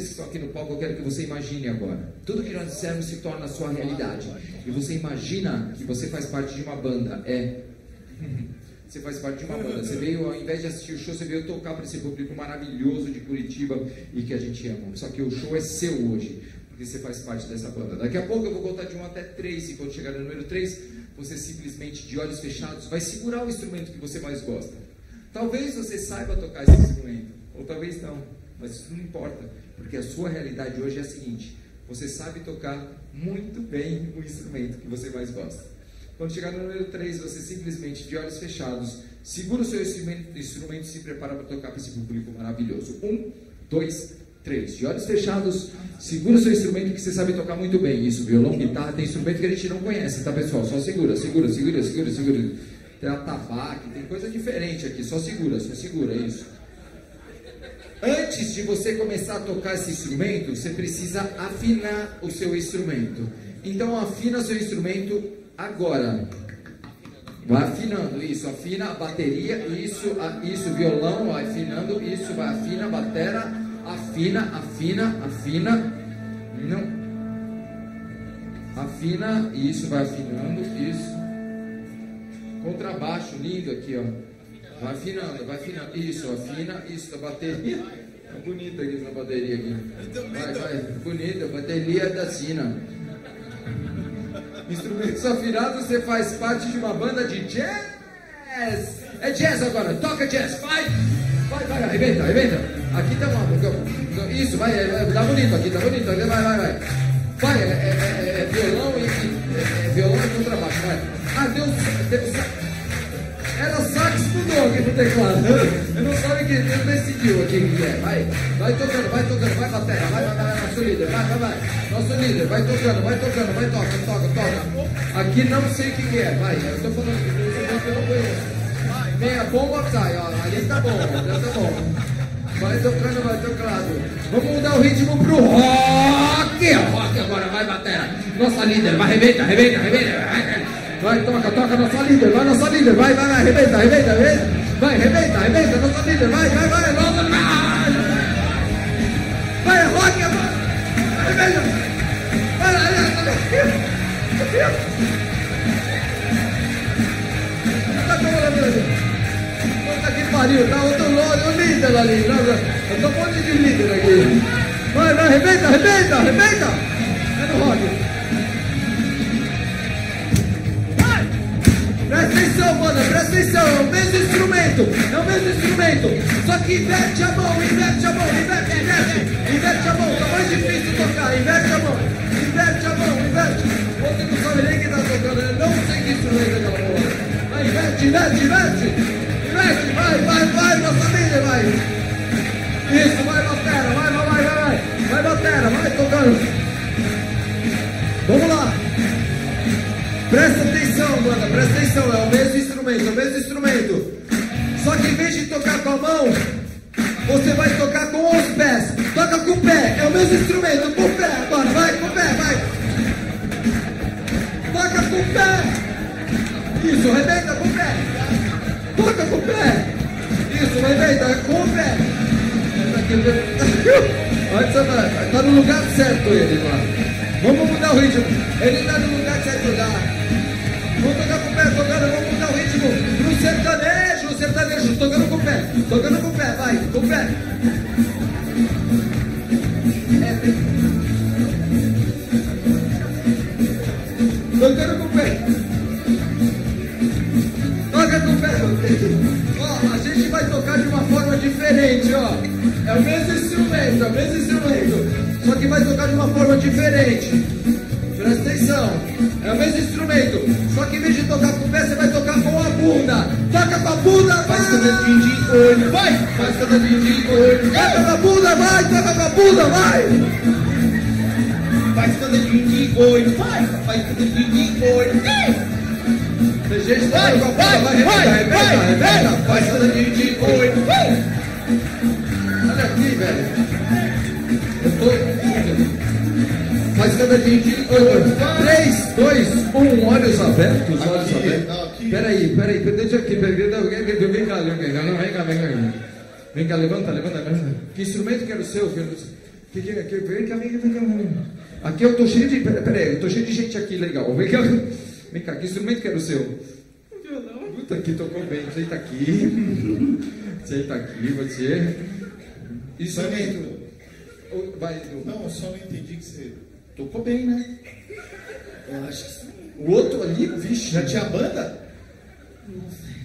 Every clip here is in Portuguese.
que estão aqui no palco, eu quero que você imagine agora. Tudo que nós dissemos se torna a sua realidade. E você imagina que você faz parte de uma banda. Você faz parte de uma banda. Você veio, ao invés de assistir o show, você veio tocar para esse público maravilhoso de Curitiba e que a gente ama. Só que o show é seu hoje, porque você faz parte dessa banda. Daqui a pouco eu vou contar de 1 até 3, e quando chegar no número 3, você simplesmente, de olhos fechados, vai segurar o instrumento que você mais gosta. Talvez você saiba tocar esse instrumento, ou talvez não, mas isso não importa, porque a sua realidade hoje é a seguinte: você sabe tocar muito bem o instrumento que você mais gosta. Quando chegar no número 3, você simplesmente, de olhos fechados, segura o seu instrumento e se prepara para tocar para esse público maravilhoso. 1, 2, 3. De olhos fechados, segura o seu instrumento que você sabe tocar muito bem. Isso, violão, guitarra, tem instrumento que a gente não conhece, tá, pessoal? Só segura. Tem atabaque, tem coisa diferente aqui. Só segura, isso. Antes de você começar a tocar esse instrumento, você precisa afinar o seu instrumento. Então, afina o seu instrumento agora. Vai afinando, isso, afina a bateria, isso, violão, vai afinando, isso, vai afina a batera, afina, não, afina, isso, vai afinando, isso, contrabaixo, lindo aqui, ó, vai afinando, isso, afina, isso, da bateria, é bonito aqui essa bateria aqui, vai, bonita, bateria da Sina. Instrumentos afinados, você faz parte de uma banda de jazz. É jazz agora, toca jazz, vai, arrebenta. Aqui tá bom, isso, vai, tá bonito aqui, vai. Vai, violão e contrabaixo, vai. Ah, Deus, era sax mudou aqui no teclado. Eu não sabe que Deus decidiu aqui o que é. Vai tocando, vai batera, vai, nosso líder, vai. Nosso líder, vai tocando, vai, toca. Aqui não sei o que é, vai, eu tô falando que eu não conheço. Meia bomba sai, ó, ali tá bom. Vai tocando. Vamos mudar o ritmo pro rock. Rock agora, vai batera. Nossa líder, vai, arrebenta. Vai, toca, nossa líder, vai, arrebenta. Vai, arrebenta, nossa líder, vai, nossa. Vai, rock agora. Arrebenta. Puta que pariu, tá outro líder ali. Eu tô com um monte de líder aqui. Vai, arrebenta. É no rock. Presta atenção, é o mesmo instrumento, só que inverte a mão, inverte a mão, tá mais difícil tocar, inverte a mão. Você não sabe nem quem tá tocando, eu não sei que instrumento é aquela porra. Vai, inverte, vai, nossa líder, vai. Isso, vai batera, vai tocando. Vamos lá. Presta atenção, banda, é o mesmo instrumento. Só que em vez de tocar com a mão, você vai tocar com os pés. Toca com o pé, é o mesmo instrumento, com o pé agora, vai, com o pé, vai. Toca com o pé. Isso, arrebenta com o pé. Toca com o pé. Isso, arrebenta com o pé. Tá no lugar certo ele lá. Vamos mudar o ritmo. Ele tá no lugar certo lá. Vamos tocar com o pé, vamos mudar o ritmo pro sertanejo, tocando com o pé, vai, com o pé. Tocando com o pé. Toca com o pé. Ó, a gente vai tocar de uma forma diferente, ó. É o mesmo instrumento, só que vai tocar de uma forma diferente. Presta atenção, é o mesmo instrumento, só que em vez de tocar com o pé, você vai tocar com a bunda. Toca com a bunda, vai! Faz cadadinho de olho, vai! Faz cadadinho de olho, toca com a bunda, vai! Toca com a bunda, vai! Faz cadadinho de olho, vai! Faz cadadinho de olho, tem gente tocando com a bunda, vai, arrebenta! Faz cadadinho de olho, vai! Olha aqui, velho! Eu tô... Faz cadadinho de 3, 2, 1, olhos abertos, Peraí, deixa aqui, vem cá, levanta. Que instrumento que era o seu? Que Vem cá. Aqui eu tô cheio de... Peraí, eu tô cheio de gente aqui, legal. Vem cá, que instrumento que era o seu? O violão. Puta, aqui tocou bem. Senta aqui. Senta aqui, você. Instrumento. Vai, não, eu só não entendi que você tocou bem, né? Eu acho que sim. O outro ali, vixe. Já tinha banda? Não sei.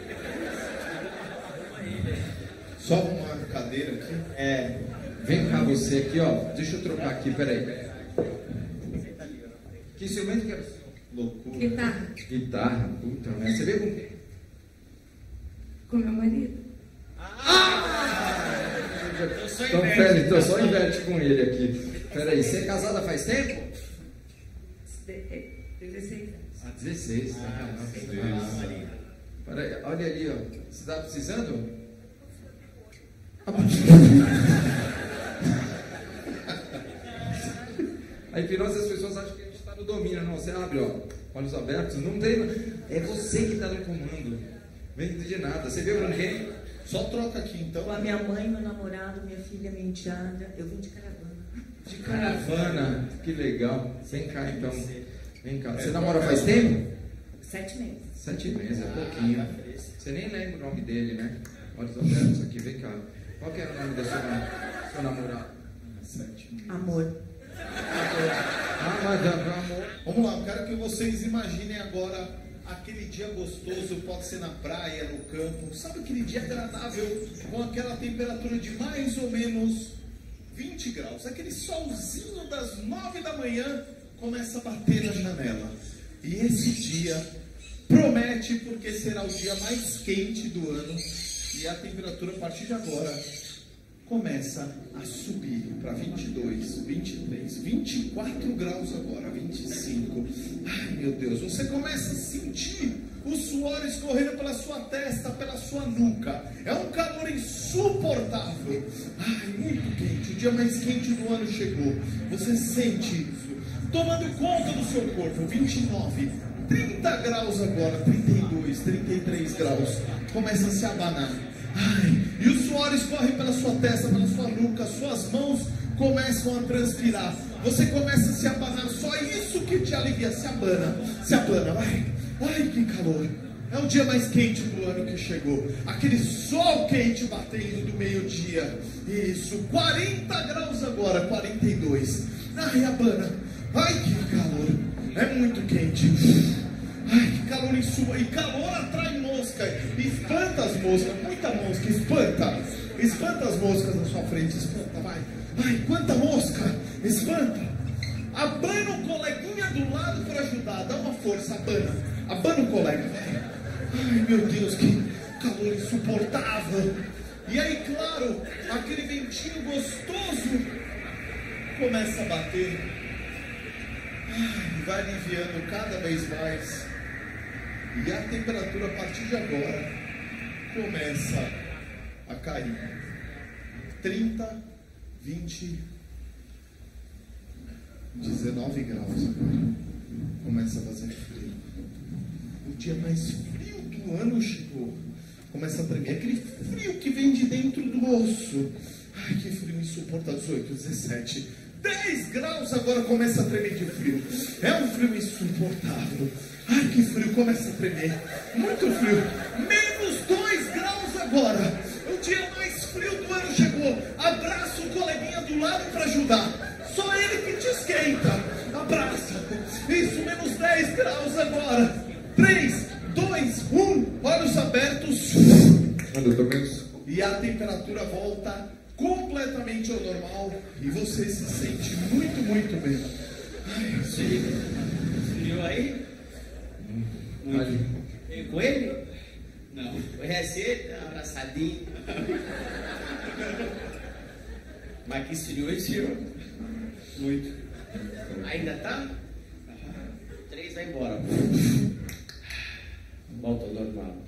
Só uma cadeira aqui. Vem cá você aqui, ó. Deixa eu trocar aqui, peraí. Que instrumento que era o seu? Loucura. Guitarra. Guitarra, puta, né? Você veio com quem? Com meu marido. Então, pera, então só inverte com ele aqui. Peraí, você é casada faz tempo? 16 anos. Ah, 16. Peraí, olha ali, ó. Você tá precisando? A hipnose, as pessoas acham que a gente está no domínio. Não, você abre, ó, olhos abertos. Não tem. É você que está no comando. Não entendi nada. Você veio com quem? Só troca aqui então. Com a minha mãe, meu namorado, minha filha, minha enteada. Eu vim de caravana. De caravana. Que legal. Vem cá então. Vem cá. Você namora faz tempo? 7 meses. 7 meses, é pouquinho. Você nem lembra o nome dele, né? Olhos abertos aqui, vem cá. Qual que era o nome da sua namorada? 7 meses. Amor. Ah, madame, amor. Vamos lá, eu quero que vocês imaginem agora aquele dia gostoso, pode ser na praia, no campo, sabe aquele dia agradável, com aquela temperatura de mais ou menos 20 graus, aquele solzinho das 9 da manhã começa a bater na janela, e esse dia promete porque será o dia mais quente do ano, e a temperatura a partir de agora começa a subir para 22, 23, 24 graus agora, 25. Ai, meu Deus, você começa a sentir o suor escorrendo pela sua testa, pela sua nuca. É um calor insuportável. Ai, muito quente. O dia mais quente do ano chegou. Você sente isso tomando conta do seu corpo. 29, 30 graus agora, 32, 33 graus. Começa a se abanar. Ai, e o suor escorre pela sua testa, pela sua nuca, suas mãos começam a transpirar. Você começa a se abanar, só isso que te alivia, se abana, vai. Ai, que calor. É o dia mais quente do ano que chegou. Aquele sol quente batendo do meio-dia. Isso, 40 graus agora, 42. Ai, abana. Ai, que calor. É muito quente. Ai, que calor em sua. E calor atrai mosca. Espanta as moscas. Muita mosca. Espanta. Espanta as moscas na sua frente. Espanta, vai. Ai, quanta mosca. Espanta. Abana o coleguinha do lado para ajudar. Dá uma força, abana. Abana o colega, vai. Ai, meu Deus, que calor insuportável. E aí, claro, aquele ventinho gostoso começa a bater. Ai, vai aliviando cada vez mais. E a temperatura a partir de agora começa a cair. 30, 20, 19 graus agora. Começa a fazer frio. O dia mais frio do ano chegou. Começa a tremer. Aquele frio que vem de dentro do osso. Ai, que frio insuportável. 18, 17, 10 graus agora começa a tremer de frio. É um frio insuportável. Ai, que frio, começa a tremer. Muito frio. Menos 2 graus agora. O dia mais frio do ano chegou. Abraça o coleguinha do lado para ajudar. Só ele que te esquenta. Abraça. Isso, menos 10 graus agora. 3, 2, 1. Olhos abertos. E a temperatura volta completamente ao normal. E você se sente muito, muito bem. Ai, Frio aí? E com ele? Não. Foi receita, abraçadinho. Mas que esfriou e tirou. Muito. Ainda tá? 3 vai embora. Volta ao normal.